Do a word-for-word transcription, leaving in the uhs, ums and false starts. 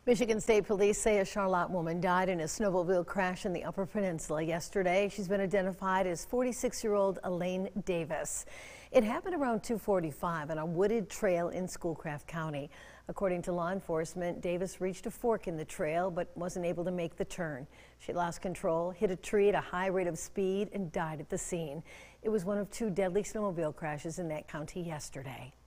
Michigan State Police say a Charlotte woman died in a snowmobile crash in the Upper Peninsula yesterday. She's been identified as forty-six-year-old Elaine Davis. It happened around two forty-five on a wooded trail in Schoolcraft County. According to law enforcement, Davis reached a fork in the trail but wasn't able to make the turn. She lost control, hit a tree at a high rate of speed, and died at the scene. It was one of two deadly snowmobile crashes in that county yesterday.